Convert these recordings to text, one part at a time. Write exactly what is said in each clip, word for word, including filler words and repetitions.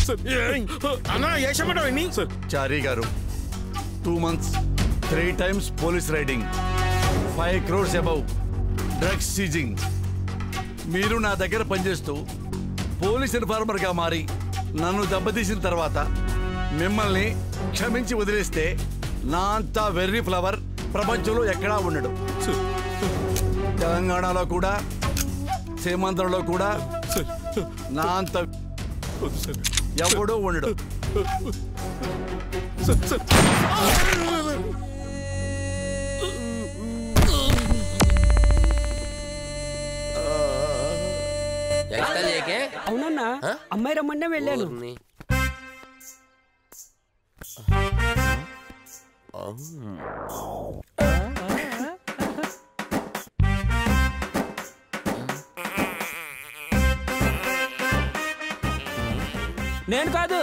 అన్నా ఏసమంటావు సార్? చారీ గారు, two months three times police raiding, five crores above drugs seizing. మీరు నా దగ్గర పనిచేస్తూ పోలీస్ ఇన్ఫార్మర్గా మారి నన్ను దెబ్బతీసిన తర్వాత మిమ్మల్ని క్షమించి వదిలేస్తే నా అంత వెర్రీ ఫ్లవర్ ప్రపంచంలో ఎక్కడా ఉండడు. తెలంగాణలో కూడా సీమాంధ్రలో కూడా నా అంత ఎవడూ ఉండడు. అవునన్నా, అమ్మాయి రమ్మన్నా వెళ్ళాను. నేను కాదు.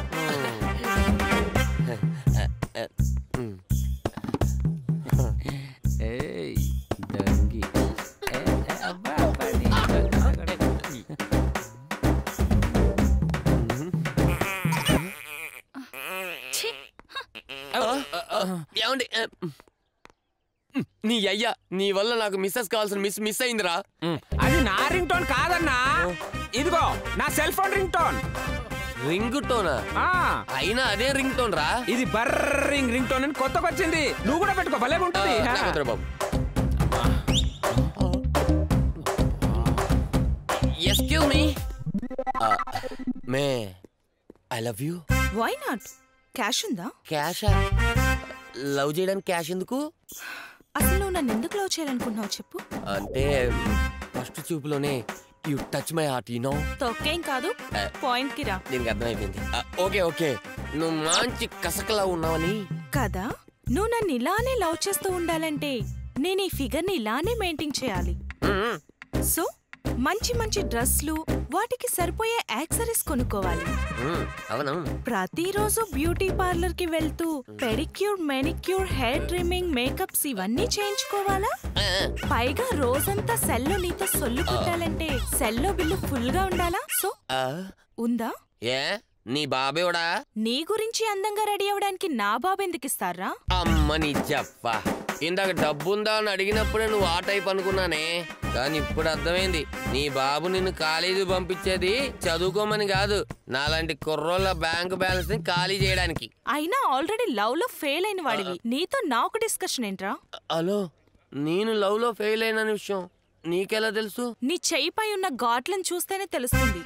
నీ అయ్యా, నీ వల్ల నాకు మిస్సెస్ కావాల్సిన మిస్ మిస్ అయిందిరా. అది నా రింగ్ టోన్ కాదన్నా, ఇదిగో నా cell phone ring tone. Ring టోనా? అయినా అదే రింగ్ టోన్ రా. ఇది బర్రింగ్ రింగ్ టోన్ అని కొత్తగా వచ్చింది, నువ్వు కూడా పెట్టుకో, భలే ఉంటుంది. బాబు excuse me, may I love you. Why not? Cash ఉందా? క్యాషా? లవ్ చేయడానికి క్యాష్ ఎందుకు? అసలు నువ్వు నన్ను ఎందుకు లవ్ చేయాలనుకుంటున్నావు చెప్పు. అంటే ఫస్ట్ చూపులోనే you touch my heart, you know. తొక్కేం కాదు, పాయింట్ కి రా. దీనికి అర్థమైపోయింది. ఓకే ఓకే, నువ్వు మంచి కసకలా ఉన్నావని కదా. నువ్వు నన్ను ఇలానే లవ్ చేస్తూ ఉండాలంటే నేను ఈ ఫిగర్ ని ఇలానే మెయింటైన్ చేయాలి. సో మంచి మంచి డ్రెస్లు, వాటికి సరిపోయే యాక్సరీస్ కొనుక్కోవాలి. ప్రతిరోజు బ్యూటీ పార్లర్ కి వెళ్తూ pedicure, manicure, hair trimming, makeups ఇవన్నీ చేయించుకోవాలా? పైగా రోజంతా సెల్లో నీతో సొల్లు కొట్టాలంటే సెల్లో బిల్లు ఫుల్ గా ఉండాలా? సో ఉందా? ఏ నీ బాబేవడా? నీ గురించి అందంగా రెడీ అవడానికి నా బాబు ఎందుకు ఇస్తారా? అమ్మని చెప్పా, ఇందాక డబ్బుందా అని అడిగినప్పుడే నువ్వు ఆ టైప్ అనుకున్నానే, కానీ ఇప్పుడు అర్థమైంది. నీ బాబు నిన్ను కాలేజీ పంపించేది చదువుకోమని కాదు, నాలాంటి కుర్రోళ్ళ బ్యాంక్ బ్యాలెన్స్ ని ఖాళీ చేయడానికి. అయినా ఆల్రెడీ లవ్ లో ఫెయిల్ అయిన వాడివి, నీతో నాకు డిస్కషన్ ఏంట్రా? హలో, నేను లవ్ లో ఫెయిల్ అయిన విషయం నీకెలా తెలుసు? నీ చెయ్యిపై ఉన్న ఘాట్లను చూస్తేనే తెలుస్తుంది.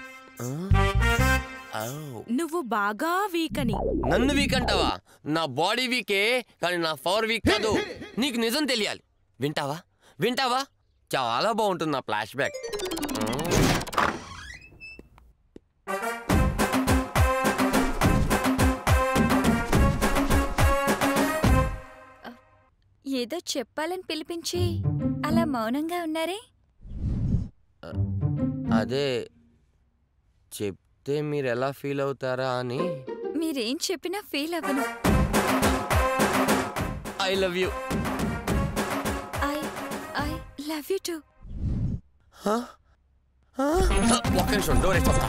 నువ్వు బాగా వీక్ అని. నన్ను వీక్ అంటావా? నా బాడీ వీకే, కానీ నా పవర్ వీక్ కాదు. నీకు నిజం తెలియాలి. వింటావా వింటావా చాలా బాగుంటుంది నా ఫ్లాష్ బ్యాక్. ఏదో చెప్పాలని పిలిపించి అలా మౌనంగా ఉన్నారే? అదే చెప్తే మీరు ఎలా ఫీల్ అవుతారా అని. మీరేం చెప్పినా ఫీల్ అవ్వను. I love you. I I love you too. ఒక్క నిమిషం, డోర్ వేస్తా.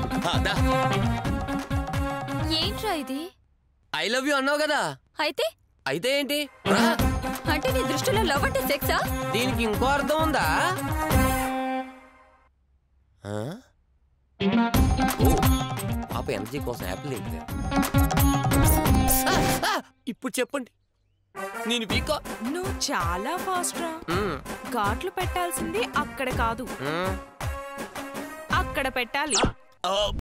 ఏంట్రా ఇది? ఐ లవ్ యూ అన్నావు కదా. అయితే అయితే ఏంటి? అంటే నీ దృష్టిలో లవ్ అంటే సెక్సా? దీనికి ఇంకో అర్థం ఉందా? పాప ఎనర్జీ కోసం యాపిల్ లేదు. ఇప్పుడు చెప్పండి, నేను వీక్? నువ్వు చాలా ఫాస్ట్ రా. ఘాట్లు పెట్టాల్సింది అక్కడ కాదు, అక్కడ పెట్టాలి.